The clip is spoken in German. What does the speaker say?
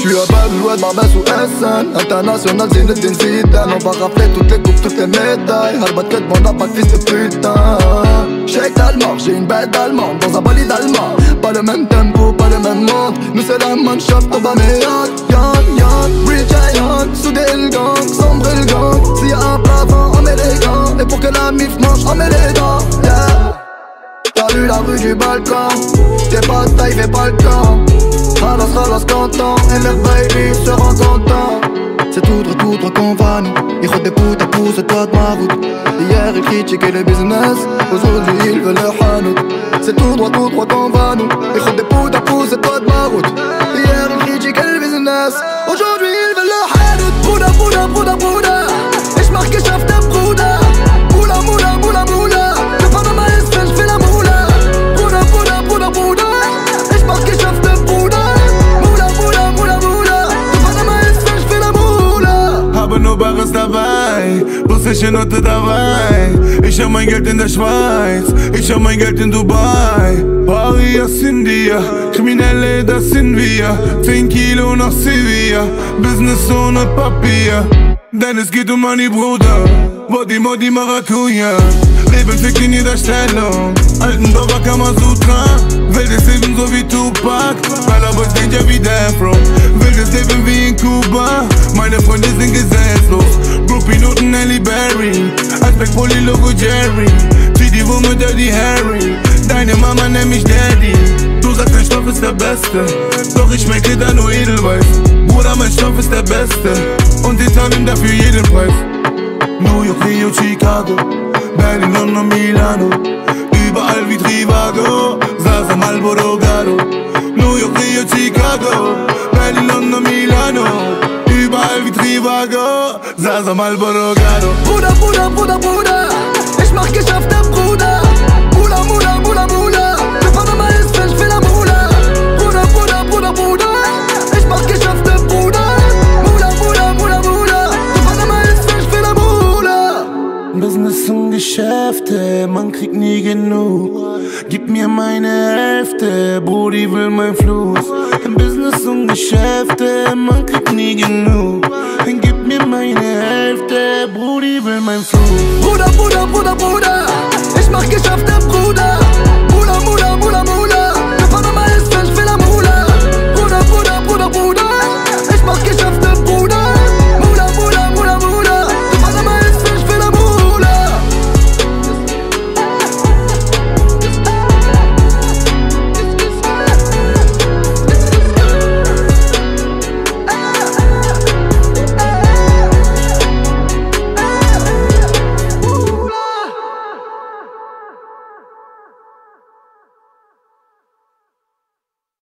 J'suis à Babel, Barbès ou SN. International, Zinedine Zidane. On va rafler toutes les coupes, toutes les médailles. Harbat devant la bac, fils de putain. Shake d'Allemand, j'ai une bête allemande dans un bolide allemand. Pas le même tempo, pas le même monde. Nous c'est la Mannschaft, on va meilleur. Young, Real Giant. Soudé le gang, sombre le gang. S'il y a un plafond, on met les gants. Et pour que la mif mange, on met les dents. Yeah. T'as vu la rue du balcon. T'es pas de taille, fais pas le camp. Ralasse content. Et le baby se rend content. C'est tout droit qu'on va nous. Ils rodent des poutes à pouce, toi de ma route. Hier ils critiquaient le business, aujourd'hui ils veulent le hanout. C'est tout droit qu'on va nous. Ils rodent des poutes à pouce, toi de ma route. Hier ils critiquaient le business, aujourd'hui ils veulent le hanout. Bouda. Et j'marque et j'affe de Bouda. Moula. Je prends dans ma SN, j'fais la moula. Bouda. Et j'marque et j'affe de Bouda. Moula. Je prends dans ma SN, j'fais la moula. Habe nur Bares dabei, russische Note dabei. Ich hab mein Geld in der Schweiz, ich hab mein Geld in Dubai. Paris aus India, Kriminelle, das sind wir. 10 Kilo nach Sevilla, Business ohne Papier. Denn es geht Money, Bruder, Body, Maracuja. Leben fickt in jeder Stellung, alten Dorfer Kamasutra. Welt ist Leben so wie Tupac, Baller Boys Danger wie Death Row. Wildes Leben wie in Kuba, meine Freunde sind gesetzlos. Groupie Noten Halle Berry, Aspect Poli Logo Jerry. Zieh die Wumme Dirty Harry, deine Mama nennt mich Daddy. Du sagst dein Stoff ist der Beste, doch ich schmecke da nur Edelweiß. Bruder, mein Stoff ist der Beste und die zahlen dafür jeden Preis. New York, Rio, Chicago, Berlin, London, Milano. Überall wie Trivago, Zaza, Marlboro, Garo. New York, Rio, Chicago, Berlin, London, Milano. Überall wie Trivago, Zaza, Marlboro, Garo. Bruder. Ich mach geschafft, der Bruder. Moula. Je prends dans ma SN, j'fais la moula. Bruder. Ich mach geschafft, der Bruder. Moula. Je prends dans ma SN, j'fais la moula. Business und Geschäfte, man kriegt nie genug. Gib mir meine Hälfte, Brudi will mein Fluss. Business und Geschäfte, man kriegt nie genug. Gib mir meine Hälfte, Brudi will mein Fluss. Bruder. Ich mach geschafft, der Bruder.